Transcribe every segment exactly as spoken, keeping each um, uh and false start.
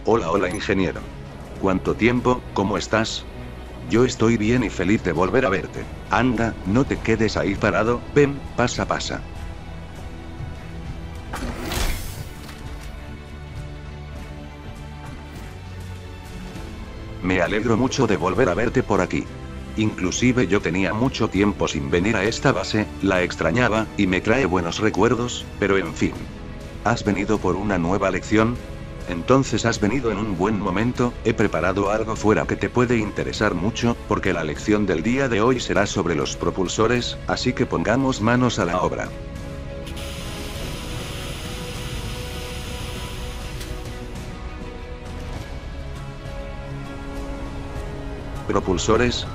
Hola, hola ingeniero. ¿Cuánto tiempo? ¿Cómo estás? Yo estoy bien y feliz de volver a verte. Anda, no te quedes ahí parado, ven, pasa, pasa. Me alegro mucho de volver a verte por aquí. Inclusive yo tenía mucho tiempo sin venir a esta base, la extrañaba, y me trae buenos recuerdos, pero en fin. ¿Has venido por una nueva lección? Entonces has venido en un buen momento. He preparado algo fuera que te puede interesar mucho, porque la lección del día de hoy será sobre los propulsores, así que pongamos manos a la obra. ¿Propulsores?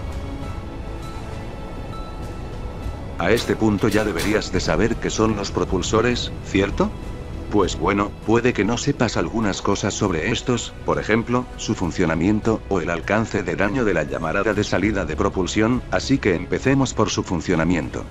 A este punto ya deberías de saber qué son los propulsores, ¿cierto? Pues bueno, puede que no sepas algunas cosas sobre estos, por ejemplo, su funcionamiento, o el alcance de daño de la llamarada de salida de propulsión, así que empecemos por su funcionamiento.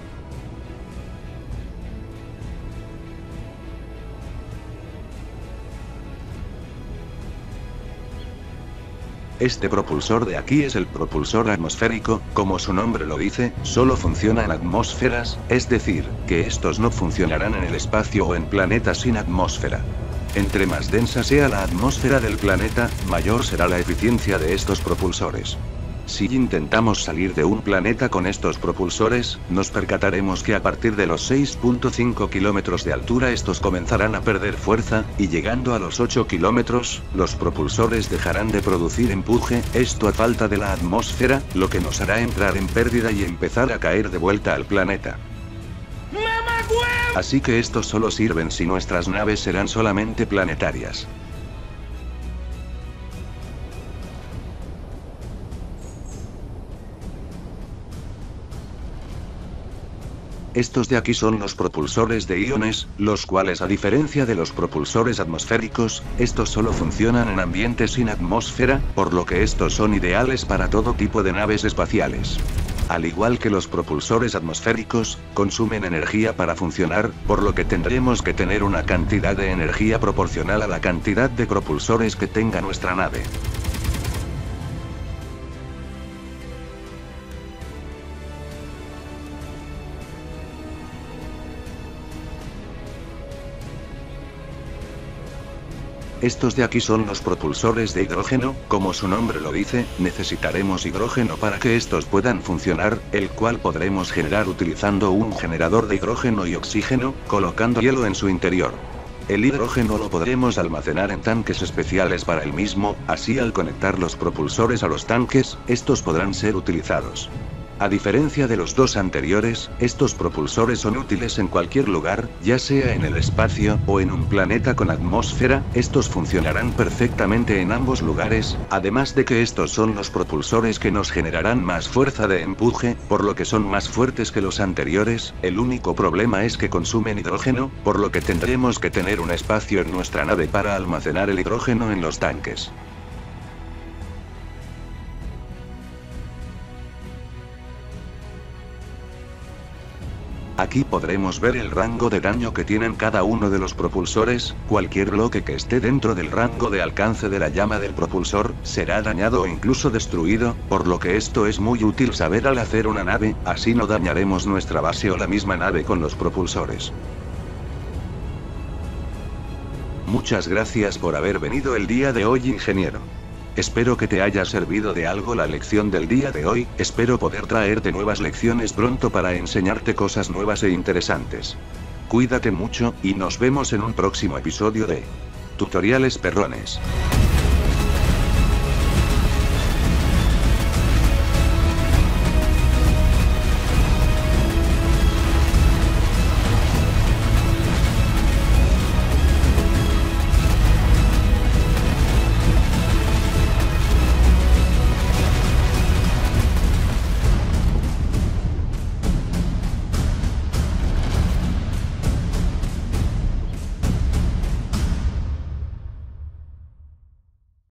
Este propulsor de aquí es el propulsor atmosférico, como su nombre lo dice, solo funciona en atmósferas, es decir, que estos no funcionarán en el espacio o en planetas sin atmósfera. Entre más densa sea la atmósfera del planeta, mayor será la eficiencia de estos propulsores. Si intentamos salir de un planeta con estos propulsores, nos percataremos que a partir de los seis punto cinco kilómetros de altura estos comenzarán a perder fuerza, y llegando a los ocho kilómetros, los propulsores dejarán de producir empuje, esto a falta de la atmósfera, lo que nos hará entrar en pérdida y empezar a caer de vuelta al planeta. Así que estos solo sirven si nuestras naves serán solamente planetarias. Estos de aquí son los propulsores de iones, los cuales a diferencia de los propulsores atmosféricos, estos solo funcionan en ambientes sin atmósfera, por lo que estos son ideales para todo tipo de naves espaciales. Al igual que los propulsores atmosféricos, consumen energía para funcionar, por lo que tendremos que tener una cantidad de energía proporcional a la cantidad de propulsores que tenga nuestra nave. Estos de aquí son los propulsores de hidrógeno, como su nombre lo dice, necesitaremos hidrógeno para que estos puedan funcionar, el cual podremos generar utilizando un generador de hidrógeno y oxígeno, colocando hielo en su interior. El hidrógeno lo podremos almacenar en tanques especiales para el mismo, así al conectar los propulsores a los tanques, estos podrán ser utilizados. A diferencia de los dos anteriores, estos propulsores son útiles en cualquier lugar, ya sea en el espacio, o en un planeta con atmósfera, estos funcionarán perfectamente en ambos lugares, además de que estos son los propulsores que nos generarán más fuerza de empuje, por lo que son más fuertes que los anteriores. El único problema es que consumen hidrógeno, por lo que tendremos que tener un espacio en nuestra nave para almacenar el hidrógeno en los tanques. Aquí podremos ver el rango de daño que tienen cada uno de los propulsores. Cualquier bloque que esté dentro del rango de alcance de la llama del propulsor, será dañado o incluso destruido, por lo que esto es muy útil saber al hacer una nave, así no dañaremos nuestra base o la misma nave con los propulsores. Muchas gracias por haber venido el día de hoy, ingeniero. Espero que te haya servido de algo la lección del día de hoy, espero poder traerte nuevas lecciones pronto para enseñarte cosas nuevas e interesantes. Cuídate mucho, y nos vemos en un próximo episodio de Tutoriales Perrones.